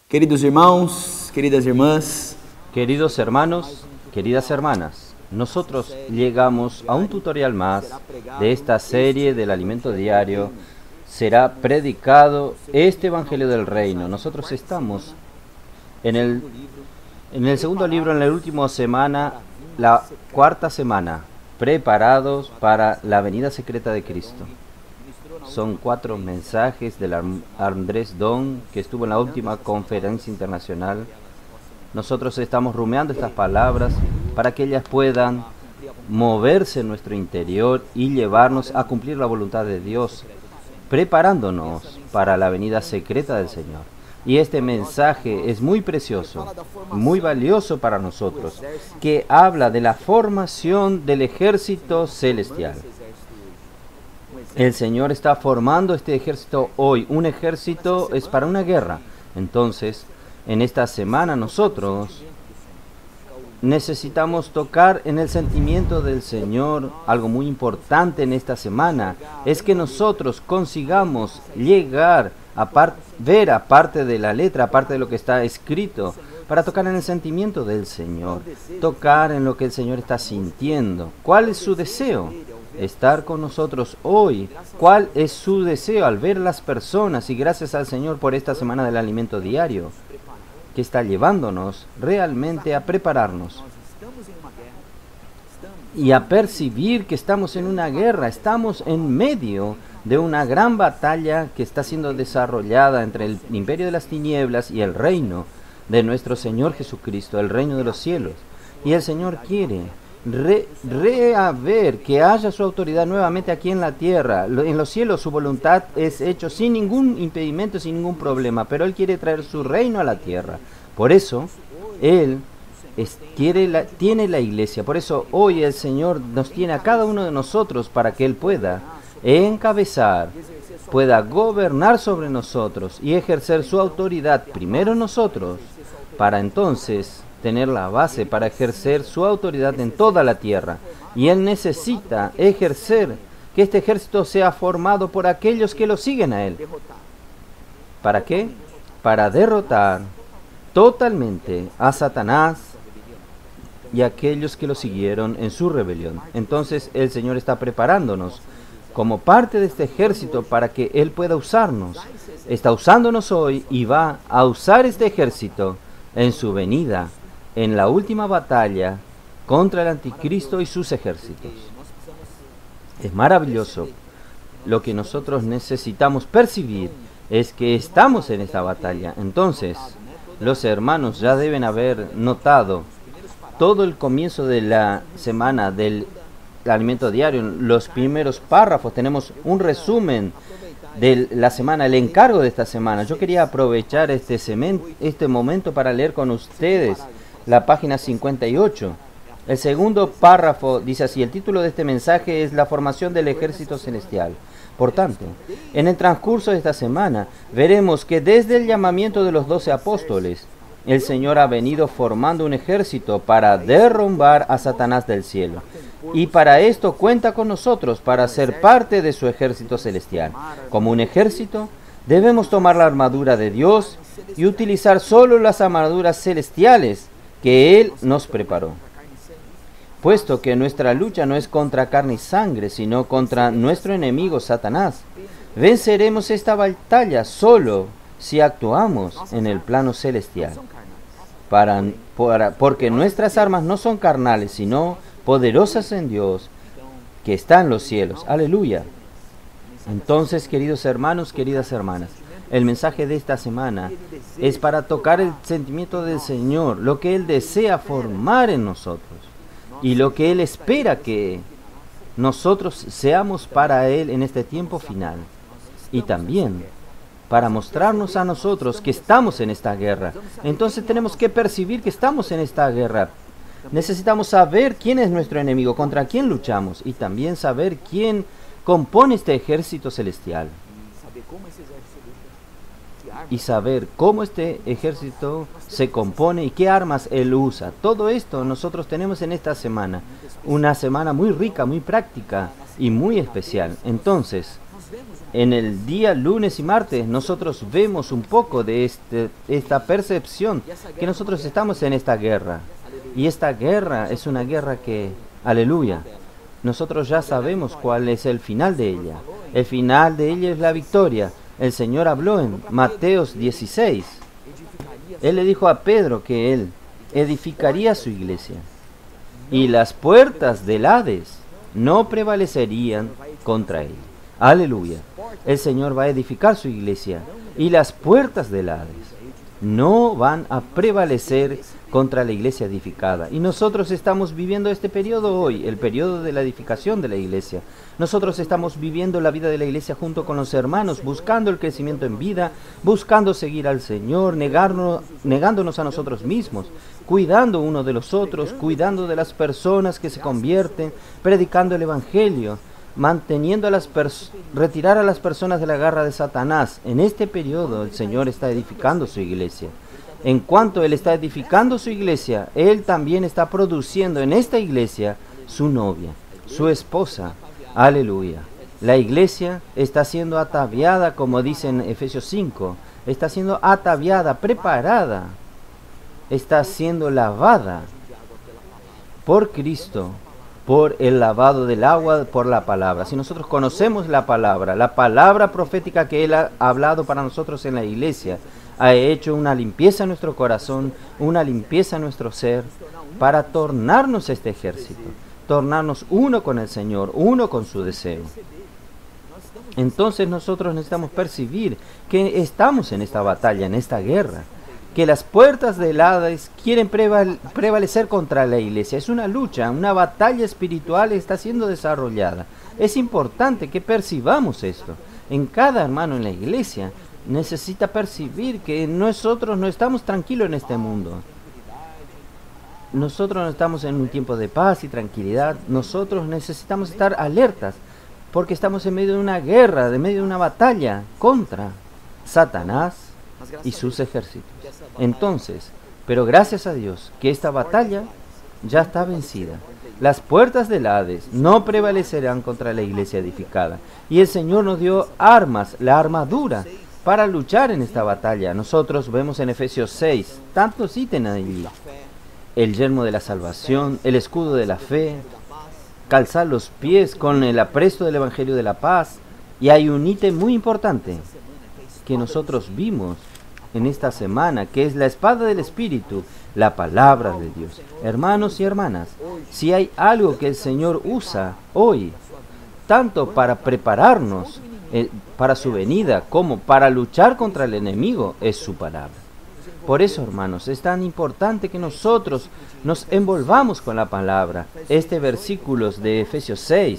Queridos irmãos, queridas irmãs, Queridos hermanos, queridas hermanas, nosotros llegamos a un tutorial más de esta serie del alimento diario. Será predicado este Evangelio del Reino. Nosotros estamos en el segundo libro, en la última semana, la cuarta semana, preparados para la venida secreta de Cristo. Son 4 mensajes del Andrés Don, que estuvo en la última conferencia internacional. Nosotros estamos rumiando estas palabras para que ellas puedan moverse en nuestro interior y llevarnos a cumplir la voluntad de Dios, preparándonos para la venida secreta del Señor. Y este mensaje es muy precioso, muy valioso para nosotros, que habla de la formación del ejército celestial. El Señor está formando este ejército hoy. Un ejército es para una guerra. Entonces, en esta semana nosotros necesitamos tocar en el sentimiento del Señor. Algo muy importante en esta semana es que nosotros consigamos llegar a ver aparte de la letra, aparte de lo que está escrito, para tocar en el sentimiento del Señor, tocar en lo que el Señor está sintiendo. ¿Cuál es su deseo? Estar con nosotros hoy. ¿Cuál es su deseo al ver las personas? Y gracias al Señor por esta semana del alimento diario, que está llevándonos realmente a prepararnos y a percibir que estamos en una guerra. Estamos en medio de una gran batalla que está siendo desarrollada entre el imperio de las tinieblas y el reino de nuestro Señor Jesucristo, el reino de los cielos. Y el Señor quiere rehaber que haya su autoridad nuevamente aquí en la tierra. En los cielos su voluntad es hecho sin ningún impedimento, sin ningún problema, pero Él quiere traer su reino a la tierra. Por eso Él tiene la iglesia. Por eso hoy el Señor nos tiene a cada uno de nosotros para que Él pueda encabezar, pueda gobernar sobre nosotros y ejercer su autoridad primero nosotros, para entonces tener la base para ejercer su autoridad en toda la tierra. Y Él necesita ejercer que este ejército sea formado por aquellos que lo siguen a Él. ¿Para qué? Para derrotar totalmente a Satanás y a aquellos que lo siguieron en su rebelión. Entonces el Señor está preparándonos como parte de este ejército para que Él pueda usarnos. Está usándonos hoy y va a usar este ejército en su venida, en la última batalla contra el anticristo y sus ejércitos. Es maravilloso. Lo que nosotros necesitamos percibir es que estamos en esta batalla. Entonces, los hermanos ya deben haber notado todo el comienzo de la semana del alimento diario. En los primeros párrafos tenemos un resumen de la semana, el encargo de esta semana. Yo quería aprovechar este momento para leer con ustedes la página 58. El segundo párrafo dice así: el título de este mensaje es la formación del ejército celestial. Por tanto, en el transcurso de esta semana veremos que desde el llamamiento de los 12 apóstoles, el Señor ha venido formando un ejército para derrumbar a Satanás del cielo. Y para esto cuenta con nosotros para ser parte de su ejército celestial. Como un ejército, debemos tomar la armadura de Dios y utilizar solo las armaduras celestiales que Él nos preparó. Puesto que nuestra lucha no es contra carne y sangre, sino contra nuestro enemigo Satanás, venceremos esta batalla solo si actuamos en el plano celestial. Porque nuestras armas no son carnales, sino poderosas en Dios, que está en los cielos. Aleluya. Entonces, queridos hermanos, queridas hermanas, el mensaje de esta semana es para tocar el sentimiento del Señor, lo que Él desea formar en nosotros y lo que Él espera que nosotros seamos para Él en este tiempo final. Y también para mostrarnos a nosotros que estamos en esta guerra. Entonces tenemos que percibir que estamos en esta guerra. Necesitamos saber quién es nuestro enemigo, contra quién luchamos, y también saber quién compone este ejército celestial. Y saber cómo este ejército se compone y qué armas Él usa. Todo esto nosotros tenemos en esta semana. Una semana muy rica, muy práctica y muy especial. Entonces, En el día lunes y martes nosotros vemos un poco de esta percepción que nosotros estamos en esta guerra. Y esta guerra es una guerra que, aleluya, nosotros ya sabemos cuál es el final de ella. El final de ella es la victoria. El Señor habló en Mateos 16. Él le dijo a Pedro que él edificaría su iglesia. Y las puertas del Hades no prevalecerían contra él. Aleluya. El Señor va a edificar su iglesia. Y las puertas del Hades no van a prevalecer contra la iglesia edificada. Y nosotros estamos viviendo este periodo hoy, el periodo de la edificación de la iglesia. Nosotros estamos viviendo la vida de la iglesia junto con los hermanos, buscando el crecimiento en vida, buscando seguir al Señor, negándonos a nosotros mismos, cuidando uno de los otros, cuidando de las personas que se convierten, predicando el Evangelio, manteniendo retirar a las personas de la garra de Satanás. En este periodo el Señor está edificando su iglesia. En cuanto Él está edificando su iglesia, Él también está produciendo en esta iglesia su novia, su esposa. Aleluya. La iglesia está siendo ataviada, como dice en Efesios 5, está siendo ataviada, preparada, está siendo lavada por Cristo, por el lavado del agua, por la palabra. Si nosotros conocemos la palabra profética que Él ha hablado para nosotros en la iglesia, ha hecho una limpieza en nuestro corazón, una limpieza en nuestro ser, para tornarnos este ejército, tornarnos uno con el Señor, uno con su deseo. Entonces nosotros necesitamos percibir que estamos en esta batalla, en esta guerra, que las puertas del Hades quieren prevalecer contra la iglesia. Es una lucha, una batalla espiritual está siendo desarrollada. Es importante que percibamos esto. En cada hermano en la iglesia necesita percibir que nosotros no estamos tranquilos en este mundo. Nosotros no estamos en un tiempo de paz y tranquilidad. Nosotros necesitamos estar alertas porque estamos en medio de una guerra, en medio de una batalla contra Satanás y sus ejércitos. Entonces, pero gracias a Dios que esta batalla ya está vencida. Las puertas del Hades no prevalecerán contra la iglesia edificada. Y el Señor nos dio armas, la armadura, para luchar en esta batalla. Nosotros vemos en Efesios 6, tantos ítems allí. El yelmo de la salvación, el escudo de la fe, calzar los pies con el apresto del Evangelio de la paz. Y hay un ítem muy importante que nosotros vimos en esta semana, que es la espada del Espíritu, la palabra de Dios. Hermanos y hermanas, si hay algo que el Señor usa hoy, tanto para prepararnos para su venida como para luchar contra el enemigo, es su palabra. Por eso, hermanos, es tan importante que nosotros nos envolvamos con la palabra. Este versículo de Efesios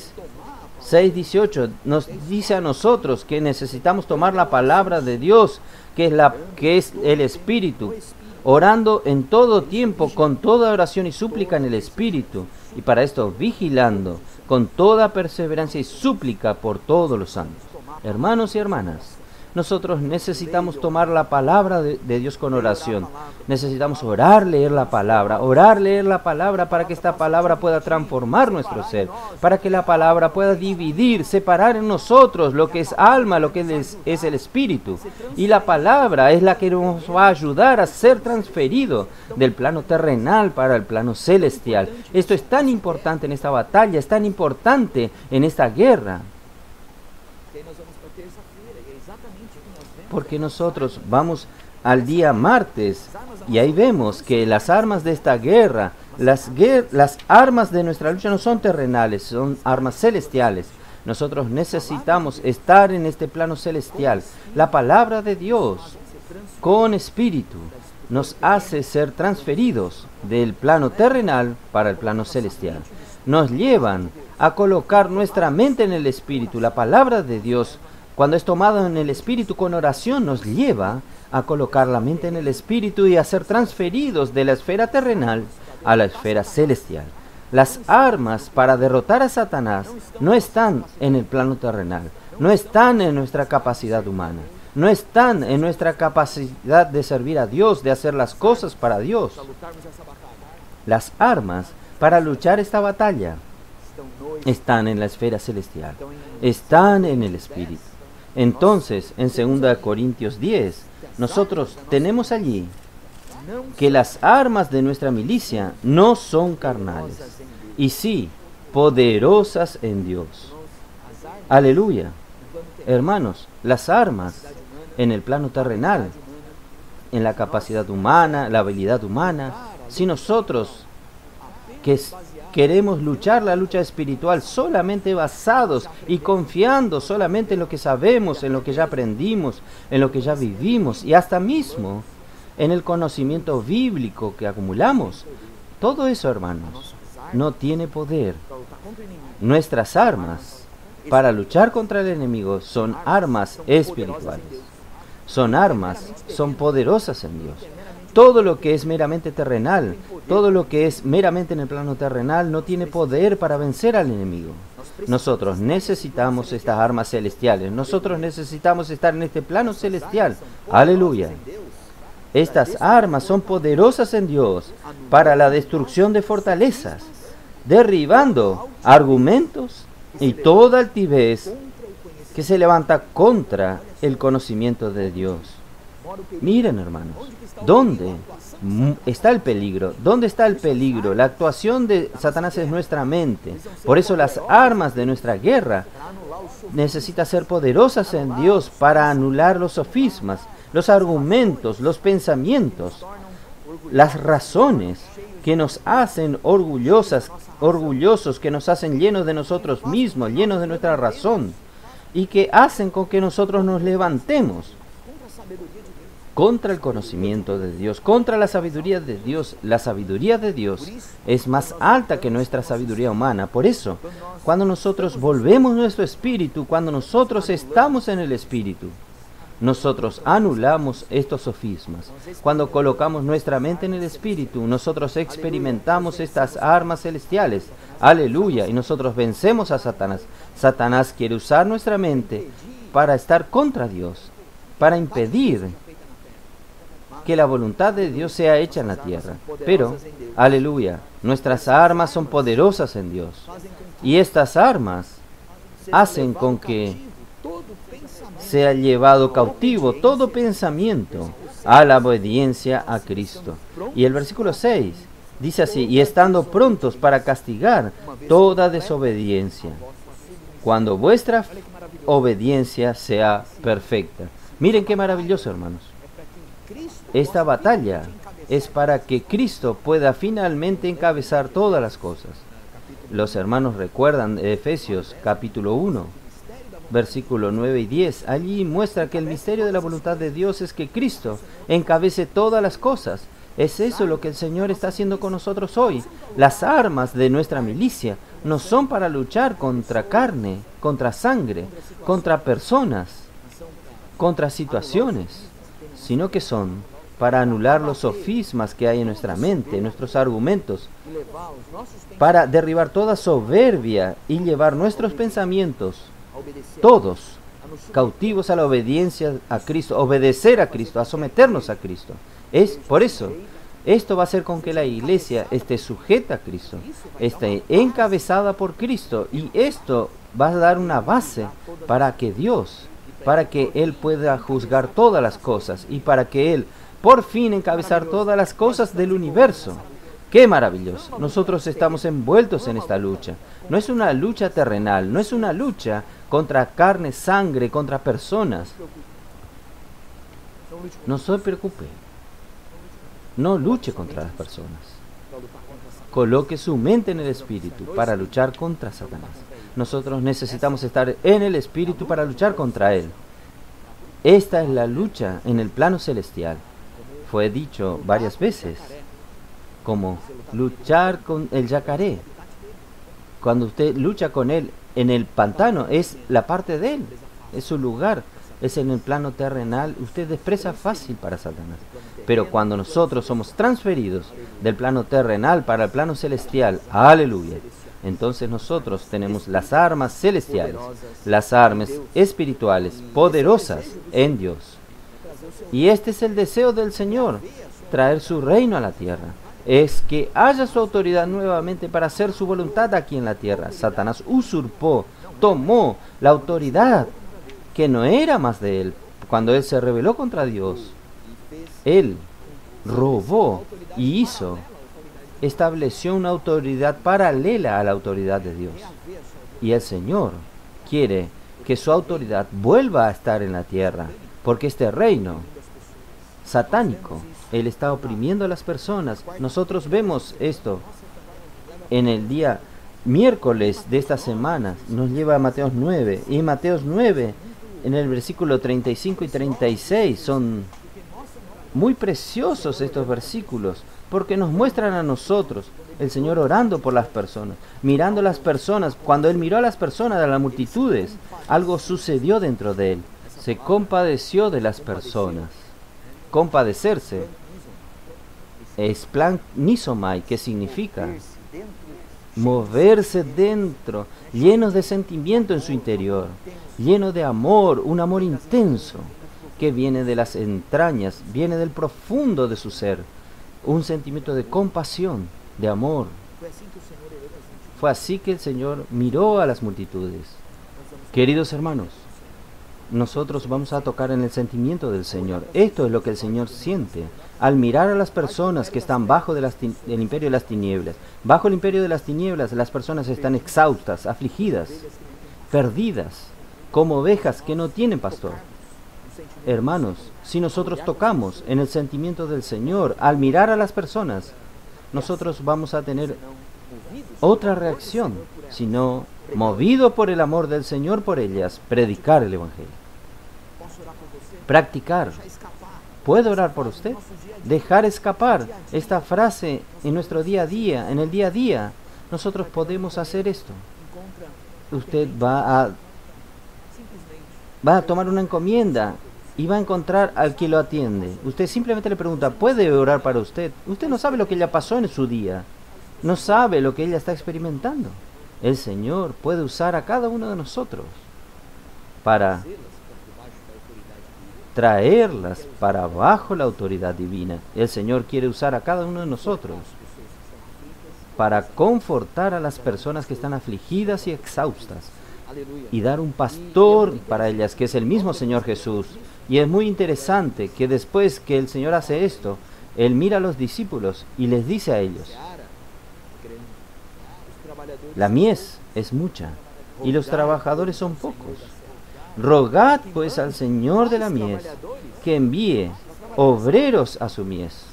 6:18 nos dice a nosotros que necesitamos tomar la palabra de Dios, que es el Espíritu, orando en todo tiempo, con toda oración y súplica en el Espíritu, y para esto vigilando, con toda perseverancia y súplica por todos los santos. Hermanos y hermanas, nosotros necesitamos tomar la palabra de Dios con oración. Necesitamos orar, leer la palabra para que esta palabra pueda transformar nuestro ser, para que la palabra pueda dividir, separar en nosotros lo que es alma, lo que es el espíritu. Y la palabra es la que nos va a ayudar a ser transferido del plano terrenal para el plano celestial. Esto es tan importante en esta batalla, es tan importante en esta guerra. Porque nosotros vamos al día martes y ahí vemos que las armas de esta guerra, las armas de nuestra lucha no son terrenales, son armas celestiales. Nosotros necesitamos estar en este plano celestial. La palabra de Dios con espíritu nos hace ser transferidos del plano terrenal para el plano celestial. Nos llevan a colocar nuestra mente en el espíritu. La palabra de Dios, cuando es tomado en el Espíritu con oración, nos lleva a colocar la mente en el Espíritu y a ser transferidos de la esfera terrenal a la esfera celestial. Las armas para derrotar a Satanás no están en el plano terrenal, no están en nuestra capacidad humana, no están en nuestra capacidad de servir a Dios, de hacer las cosas para Dios. Las armas para luchar esta batalla están en la esfera celestial, están en el Espíritu. Entonces, en 2 Corintios 10, nosotros tenemos allí que las armas de nuestra milicia no son carnales, y sí, poderosas en Dios. Aleluya. Hermanos, las armas en el plano terrenal, en la capacidad humana, la habilidad humana, si nosotros queremos luchar la lucha espiritual solamente basados y confiando solamente en lo que sabemos, en lo que ya aprendimos, en lo que ya vivimos y hasta mismo en el conocimiento bíblico que acumulamos, todo eso, hermanos, no tiene poder. Nuestras armas para luchar contra el enemigo son armas espirituales. Son poderosas en Dios. Todo lo que es meramente terrenal, todo lo que es meramente en el plano terrenal no tiene poder para vencer al enemigo. Nosotros necesitamos estas armas celestiales. Nosotros necesitamos estar en este plano celestial. Aleluya. Estas armas son poderosas en Dios para la destrucción de fortalezas, derribando argumentos y toda altivez que se levanta contra el conocimiento de Dios. Miren, hermanos, ¿dónde está el peligro? ¿Dónde está el peligro? La actuación de Satanás es nuestra mente. Por eso las armas de nuestra guerra necesitan ser poderosas en Dios para anular los sofismas, los argumentos, los pensamientos, las razones que nos hacen orgullosos, que nos hacen llenos de nosotros mismos, llenos de nuestra razón, y que hacen con que nosotros nos levantemos contra el conocimiento de Dios, contra la sabiduría de Dios. La sabiduría de Dios es más alta que nuestra sabiduría humana. Por eso, cuando nosotros volvemos nuestro espíritu, cuando nosotros estamos en el espíritu, nosotros anulamos estos sofismas. Cuando colocamos nuestra mente en el espíritu, nosotros experimentamos estas armas celestiales. Aleluya. Y nosotros vencemos a Satanás. Satanás quiere usar nuestra mente para estar contra Dios, para impedir que la voluntad de Dios sea hecha en la tierra. Pero, aleluya, nuestras armas son poderosas en Dios. Y estas armas hacen con que sea llevado cautivo todo pensamiento a la obediencia a Cristo. Y el versículo 6 dice así: y estando prontos para castigar toda desobediencia, cuando vuestra obediencia sea perfecta. Miren qué maravilloso, hermanos. Esta batalla es para que Cristo pueda finalmente encabezar todas las cosas. Los hermanos recuerdan de Efesios capítulo 1, versículo 9 y 10. Allí muestra que el misterio de la voluntad de Dios es que Cristo encabece todas las cosas. Es eso lo que el Señor está haciendo con nosotros hoy. Las armas de nuestra milicia no son para luchar contra carne, contra sangre, contra personas, contra situaciones, sino que son para anular los sofismas que hay en nuestra mente, nuestros argumentos, para derribar toda soberbia y llevar nuestros pensamientos, todos, cautivos a la obediencia a Cristo, obedecer a Cristo, a someternos a Cristo. Es por eso, esto va a hacer con que la iglesia esté sujeta a Cristo, esté encabezada por Cristo, y esto va a dar una base para que Dios, para que Él pueda juzgar todas las cosas y para que Él por fin encabezar todas las cosas del universo. ¡Qué maravilloso! Nosotros estamos envueltos en esta lucha. No es una lucha terrenal, no es una lucha contra carne, sangre, contra personas. No se preocupe. No luche contra las personas. Coloque su mente en el espíritu para luchar contra Satanás. Nosotros necesitamos estar en el espíritu para luchar contra él. Esta es la lucha en el plano celestial. Fue dicho varias veces, como luchar con el yacaré. Cuando usted lucha con él en el pantano, es la parte de él, es su lugar, es en el plano terrenal. Usted es presa fácil para Satanás. Pero cuando nosotros somos transferidos del plano terrenal para el plano celestial, aleluya, entonces nosotros tenemos las armas celestiales, las armas espirituales poderosas en Dios. Y este es el deseo del Señor, traer su reino a la tierra. es que haya su autoridad nuevamente para hacer su voluntad aquí en la tierra. Satanás usurpó, tomó la autoridad que no era más de él. Cuando él se rebeló contra Dios, él robó y estableció una autoridad paralela a la autoridad de Dios. Y el Señor quiere que su autoridad vuelva a estar en la tierra, porque este reino satánico, él está oprimiendo a las personas. Nosotros vemos esto en el día miércoles de esta semana. Nos lleva a Mateos 9. Y Mateos 9, en el versículo 35 y 36, son muy preciosos estos versículos, porque nos muestran a nosotros el Señor orando por las personas, mirando a las personas. Cuando Él miró a las personas, a las multitudes, algo sucedió dentro de Él. Se compadeció de las personas. Compadecerse es planizomai, que significa moverse dentro, llenos de sentimiento en su interior, lleno de amor, un amor intenso que viene de las entrañas, viene del profundo de su ser, un sentimiento de compasión, de amor. Fue así que el Señor miró a las multitudes. Queridos hermanos, nosotros vamos a tocar en el sentimiento del Señor. Esto es lo que el Señor siente al mirar a las personas que están bajo del imperio de las tinieblas. Bajo el imperio de las tinieblas, las personas están exhaustas, afligidas, perdidas, como ovejas que no tienen pastor. Hermanos, si nosotros tocamos en el sentimiento del Señor al mirar a las personas, nosotros vamos a tener otra reacción, sino, movido por el amor del Señor por ellas, predicar el Evangelio. Practicar. ¿Puedo orar por usted? Dejar escapar esta frase en nuestro día a día, en el día a día. Nosotros podemos hacer esto. Usted va a tomar una encomienda y va a encontrar al que lo atiende. Usted simplemente le pregunta, ¿puede orar para usted? Usted no sabe lo que ella pasó en su día. No sabe lo que ella está experimentando. El Señor puede usar a cada uno de nosotros para traerlas para bajo la autoridad divina. El Señor quiere usar a cada uno de nosotros para confortar a las personas que están afligidas y exhaustas y dar un pastor para ellas, que es el mismo Señor Jesús. Y es muy interesante que después que el Señor hace esto, Él mira a los discípulos y les dice a ellos: la mies es mucha y los trabajadores son pocos. Rogad pues al Señor de la mies que envíe obreros a su mies.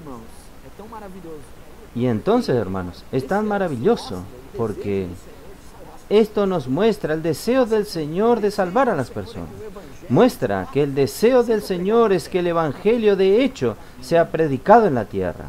Y entonces, hermanos, es tan maravilloso porque esto nos muestra el deseo del Señor de salvar a las personas. Muestra que el deseo del Señor es que el Evangelio de hecho sea predicado en la tierra.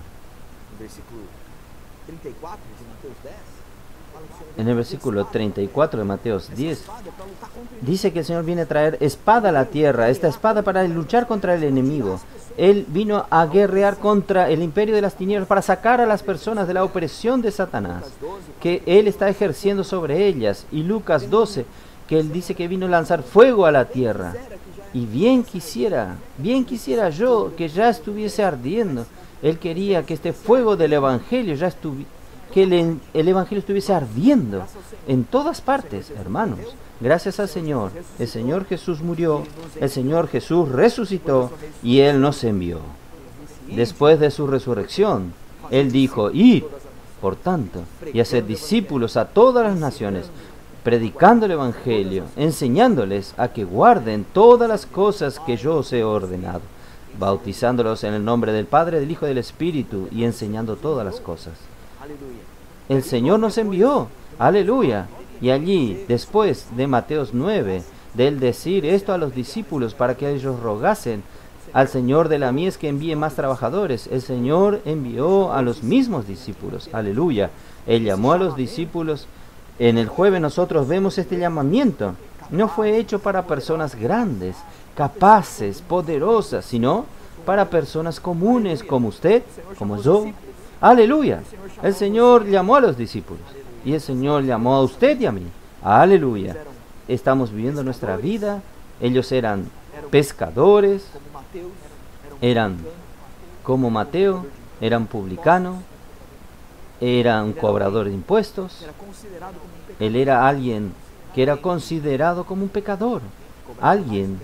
En el versículo 34 de Mateos 10, dice que el Señor viene a traer espada a la tierra, esta espada para luchar contra el enemigo. Él vino a guerrear contra el imperio de las tinieblas para sacar a las personas de la opresión de Satanás, que Él está ejerciendo sobre ellas. Y Lucas 12, que Él dice que vino a lanzar fuego a la tierra. Y bien quisiera yo que ya estuviese ardiendo. Él quería que este fuego del Evangelio ya estuviese, que el Evangelio estuviese ardiendo en todas partes, hermanos. Gracias al Señor. El Señor Jesús murió, el Señor Jesús resucitó y Él nos envió. Después de su resurrección, Él dijo: id, por tanto, y haced discípulos a todas las naciones, predicando el Evangelio, enseñándoles a que guarden todas las cosas que yo os he ordenado, bautizándolos en el nombre del Padre, del Hijo y del Espíritu, y enseñando todas las cosas. El Señor nos envió, aleluya. Y allí, después de Mateos 9, de Él decir esto a los discípulos para que ellos rogasen al Señor de la mies que envíe más trabajadores, el Señor envió a los mismos discípulos, aleluya. Él llamó a los discípulos. En el jueves nosotros vemos este llamamiento. No fue hecho para personas grandes, capaces, poderosas, sino para personas comunes como usted, como yo. Aleluya. El Señor llamó a los discípulos y el Señor llamó a usted y a mí. Aleluya. Estamos viviendo nuestra vida. Ellos eran pescadores, eran como Mateo, Era un publicano, era un cobrador de impuestos, él era alguien que era considerado como un pecador, alguien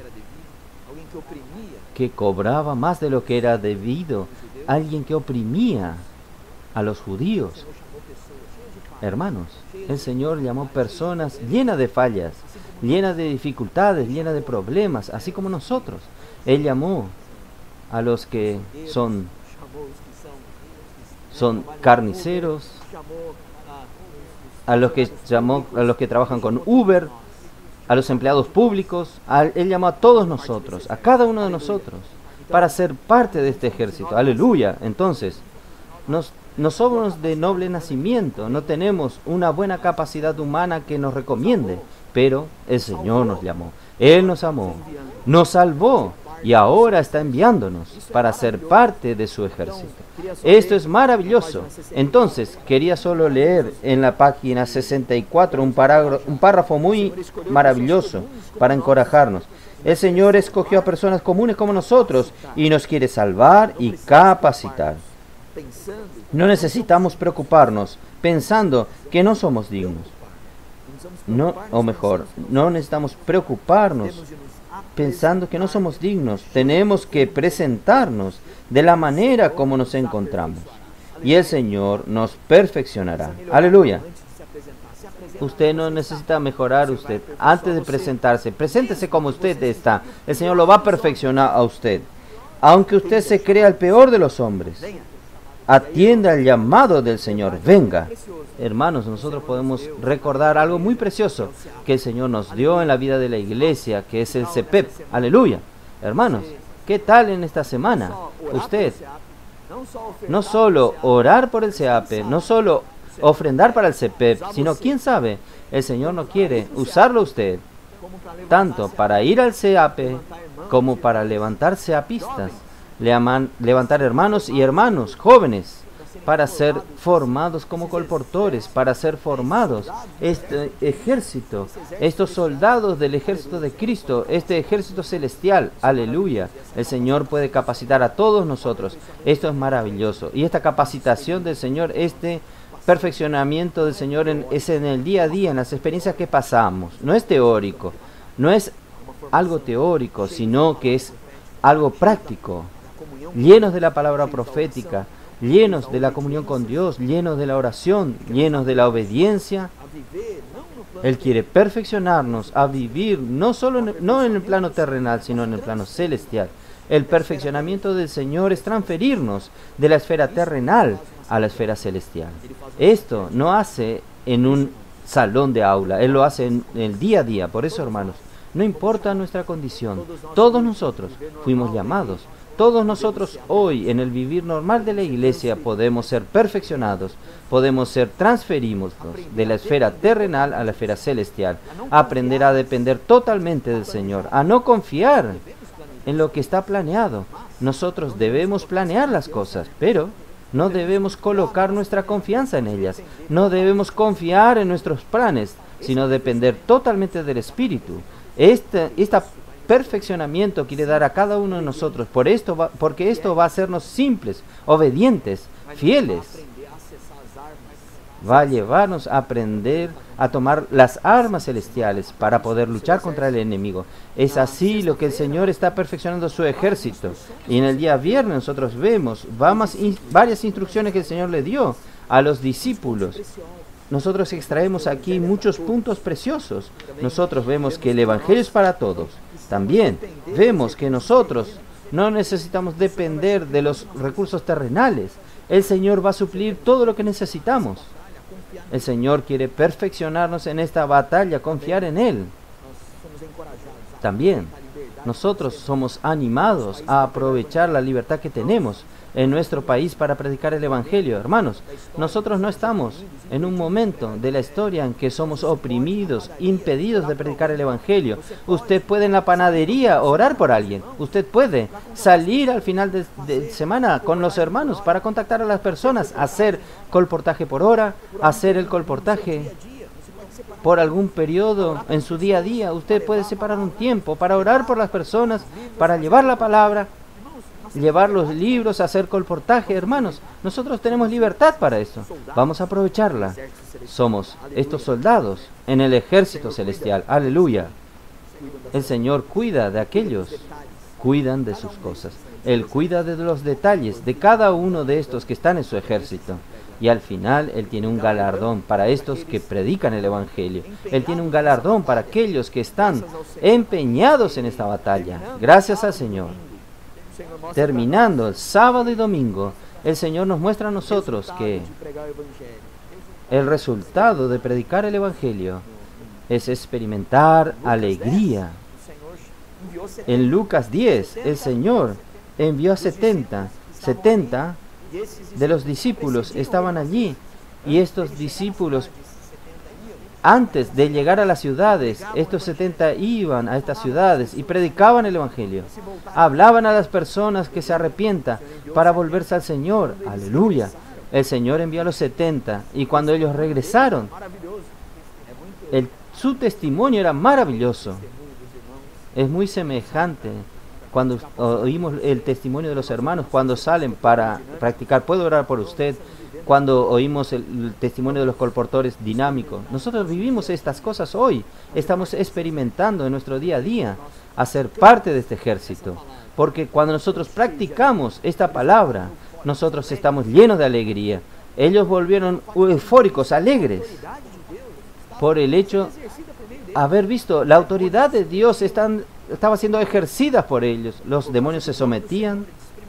que cobraba más de lo que era debido, alguien que oprimía a los judíos. Hermanos, el Señor llamó personas llenas de fallas, llenas de dificultades, llenas de problemas, así como nosotros. Él llamó a los que son carniceros, a los que trabajan con Uber, a los empleados públicos. Él llamó a todos nosotros, a cada uno de nosotros, para ser parte de este ejército. Aleluya. Entonces, no somos de noble nacimiento, no tenemos una buena capacidad humana que nos recomiende, pero el Señor nos llamó, Él nos amó, nos salvó y ahora está enviándonos para ser parte de su ejército. Esto es maravilloso. Entonces, quería solo leer en la página 64 un párrafo muy maravilloso para encorajarnos. El Señor escogió a personas comunes como nosotros y nos quiere salvar y capacitar. No necesitamos preocuparnos pensando que no somos dignos. No necesitamos preocuparnos pensando que no somos dignos. Tenemos que presentarnos de la manera como nos encontramos. Y el Señor nos perfeccionará. Aleluya. Usted no necesita mejorar usted. Antes de presentarse, preséntese como usted está. El Señor lo va a perfeccionar a usted. Aunque usted se crea el peor de los hombres, atienda el llamado del Señor. Venga. Hermanos, nosotros podemos recordar algo muy precioso que el Señor nos dio en la vida de la iglesia, que es el CEPEP. Aleluya. Hermanos, ¿qué tal en esta semana? Usted, no solo orar por el CEAPE, no solo ofrendar para el CEPEP, sino, quién sabe, el Señor no quiere usarlo usted, tanto para ir al CEAPE como para levantar CEAPistas, levantar hermanos y hermanos jóvenes, para ser formados como colportores, para ser formados este ejército, estos soldados del ejército de Cristo, este ejército celestial. Aleluya. El Señor puede capacitar a todos nosotros. Esto es maravilloso. Y esta capacitación del Señor, este perfeccionamiento del Señor es en el día a día, en las experiencias que pasamos. No es teórico, no es algo teórico, sino que es algo práctico, llenos de la palabra profética, llenos de la comunión con Dios, llenos de la oración, llenos de la obediencia. Él quiere perfeccionarnos a vivir no en el plano terrenal, sino en el plano celestial. El perfeccionamiento del Señor es transferirnos de la esfera terrenal a la esfera celestial. Esto no hace en un salón de aula, Él lo hace en el día a día. Por eso, hermanos, no importa nuestra condición, todos nosotros fuimos llamados. Todos nosotros hoy, en el vivir normal de la iglesia, podemos ser perfeccionados, podemos ser transferidos de la esfera terrenal a la esfera celestial, a aprender a depender totalmente del Señor, a no confiar en lo que está planeado. Nosotros debemos planear las cosas, pero no debemos colocar nuestra confianza en ellas, no debemos confiar en nuestros planes, sino depender totalmente del Espíritu. Esta perfeccionamiento quiere dar a cada uno de nosotros, porque esto va a hacernos simples, obedientes, fieles. Va a llevarnos a aprender a tomar las armas celestiales para poder luchar contra el enemigo. Es así lo que el Señor está perfeccionando su ejército. Y en el día viernes nosotros vemos varias instrucciones que el Señor le dio a los discípulos. Nosotros extraemos aquí muchos puntos preciosos. Nosotros vemos que el Evangelio es para todos. También vemos que nosotros no necesitamos depender de los recursos terrenales. El Señor va a suplir todo lo que necesitamos. El Señor quiere perfeccionarnos en esta batalla, confiar en Él. También nosotros somos animados a aprovechar la libertad que tenemos en nuestro país para predicar el Evangelio. Hermanos, nosotros no estamos en un momento de la historia en que somos oprimidos, impedidos de predicar el Evangelio. Usted puede en la panadería orar por alguien. Usted puede salir al final de semana con los hermanos para contactar a las personas, hacer colportaje por hora, hacer el colportaje por algún periodo en su día a día. Usted puede separar un tiempo para orar por las personas, para llevar la palabra. llevar los libros, hacer colportaje. Hermanos, nosotros tenemos libertad para eso. Vamos a aprovecharla. Somos estos soldados en el ejército celestial. Aleluya. El Señor cuida de aquellos, cuidan de sus cosas. Él cuida de los detalles de cada uno de estos que están en su ejército. Y al final Él tiene un galardón para estos que predican el Evangelio. Él tiene un galardón para aquellos que están empeñados en esta batalla. Gracias al Señor. Terminando el sábado y domingo, el Señor nos muestra a nosotros que el resultado de predicar el Evangelio es experimentar alegría. En Lucas 10, el Señor envió a 70 de los discípulos estaban allí, y estos discípulos, antes de llegar a las ciudades, estos 70 iban a estas ciudades y predicaban el Evangelio. Hablaban a las personas que se arrepientan para volverse al Señor. Aleluya. El Señor envió a los 70 y cuando ellos regresaron, su testimonio era maravilloso. Es muy semejante cuando oímos el testimonio de los hermanos cuando salen para practicar. Puedo orar por usted. Cuando oímos el testimonio de los colportores dinámicos, nosotros vivimos estas cosas hoy. Estamos experimentando en nuestro día a día a ser parte de este ejército. Porque cuando nosotros practicamos esta palabra, nosotros estamos llenos de alegría. Ellos volvieron eufóricos, alegres, por el hecho de haber visto la autoridad de Dios estaba siendo ejercida por ellos. Los demonios se sometían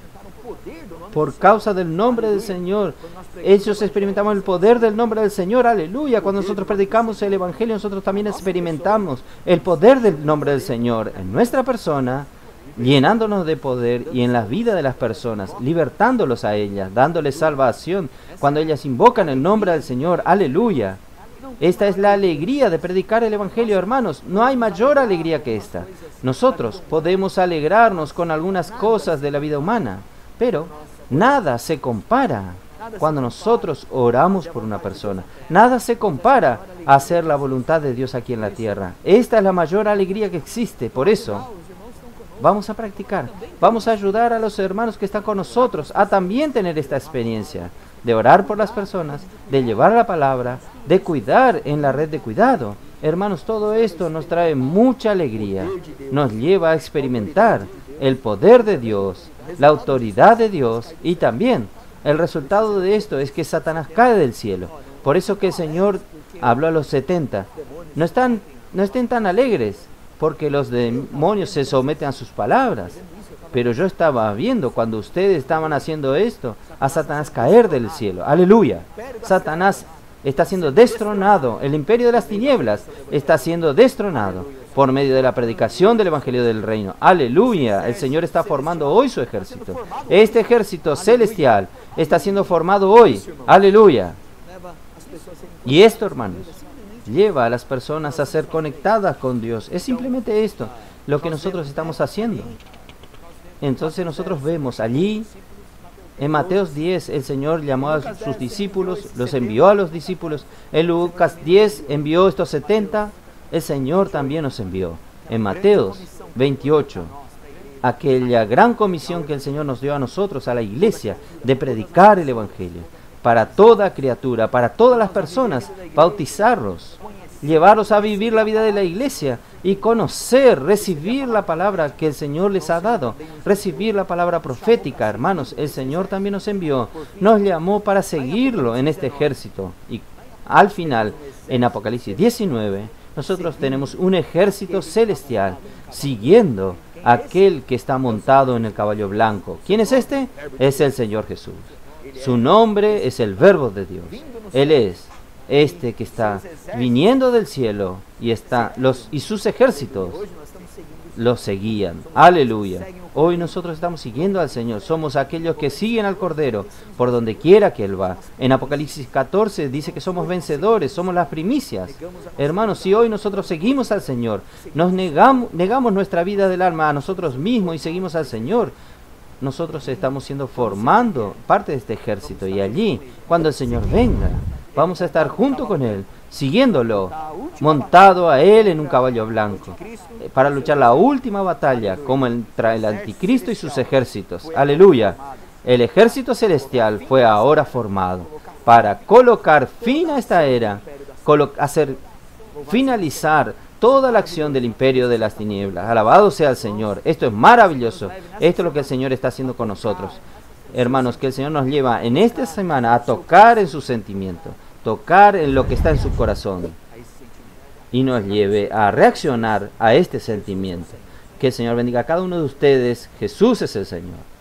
por causa del nombre del Señor. Ellos experimentaban el poder del nombre del Señor. Aleluya. Cuando nosotros predicamos el Evangelio, nosotros también experimentamos el poder del nombre del Señor en nuestra persona, llenándonos de poder y en la vida de las personas, libertándolos a ellas, dándoles salvación cuando ellas invocan el nombre del Señor. Aleluya. Esta es la alegría de predicar el Evangelio, hermanos. No hay mayor alegría que esta. Nosotros podemos alegrarnos con algunas cosas de la vida humana, pero nada se compara cuando nosotros oramos por una persona. Nada se compara a hacer la voluntad de Dios aquí en la tierra. Esta es la mayor alegría que existe. Por eso, vamos a practicar. Vamos a ayudar a los hermanos que están con nosotros a también tener esta experiencia de orar por las personas, de llevar la palabra, de cuidar en la red de cuidado. Hermanos, todo esto nos trae mucha alegría. Nos lleva a experimentar el poder de Dios, la autoridad de Dios, y también el resultado de esto es que Satanás cae del cielo. Por eso que el Señor habló a los 70. No estén tan alegres, porque los demonios se someten a sus palabras. Pero yo estaba viendo cuando ustedes estaban haciendo esto, a Satanás caer del cielo. Aleluya. Satanás está siendo destronado. El imperio de las tinieblas está siendo destronado por medio de la predicación del Evangelio del Reino. Aleluya. El Señor está formando hoy su ejército. Este ejército celestial está siendo formado hoy. Aleluya. Y esto, hermanos, lleva a las personas a ser conectadas con Dios. Es simplemente esto lo que nosotros estamos haciendo. Entonces nosotros vemos allí, en Mateo 10, el Señor llamó a sus discípulos, los envió a los discípulos. En Lucas 10 envió estos 70, el Señor también nos envió. En Mateo 28, aquella gran comisión que el Señor nos dio a nosotros, a la iglesia, de predicar el Evangelio para toda criatura, para todas las personas, bautizarlos, llevarlos a vivir la vida de la iglesia y conocer, recibir la palabra que el Señor les ha dado, recibir la palabra profética. Hermanos, el Señor también nos envió, nos llamó para seguirlo en este ejército. Y al final, en Apocalipsis 19, nosotros tenemos un ejército celestial siguiendo a aquel que está montado en el caballo blanco. ¿Quién es este? Es el Señor Jesús. Su nombre es el Verbo de Dios. Él es este que está viniendo del cielo y sus ejércitos los seguían. Aleluya. Hoy nosotros estamos siguiendo al Señor. Somos aquellos que siguen al Cordero por donde quiera que Él va. En Apocalipsis 14 dice que somos vencedores, somos las primicias. Hermanos, si hoy nosotros seguimos al Señor, nos negamos nuestra vida del alma a nosotros mismos y seguimos al Señor, nosotros estamos siendo formando parte de este ejército. Y allí, cuando el Señor venga, vamos a estar junto con Él, siguiéndolo, montado a él en un caballo blanco, para luchar la última batalla contra el anticristo y sus ejércitos. Aleluya. El ejército celestial fue ahora formado para colocar fin a esta era, finalizar toda la acción del imperio de las tinieblas. Alabado sea el Señor. Esto es maravilloso. Esto es lo que el Señor está haciendo con nosotros. Hermanos, que el Señor nos lleva en esta semana a tocar en sus sentimientos, tocar en lo que está en su corazón y nos lleve a reaccionar a este sentimiento. Que el Señor bendiga a cada uno de ustedes. Jesús es el Señor.